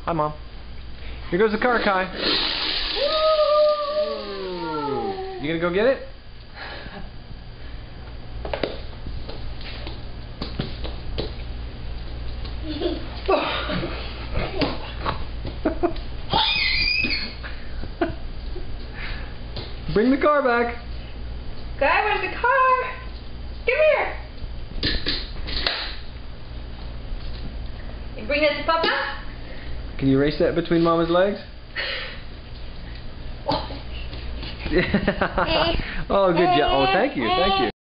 Hi, Mom. Here goes the car, Kai. You gonna go get it? Bring the car back. Guy, where's the car? Come here. You bring that to Papa? Can you erase that between Mama's legs? Oh, good job. Oh, thank you. Thank you.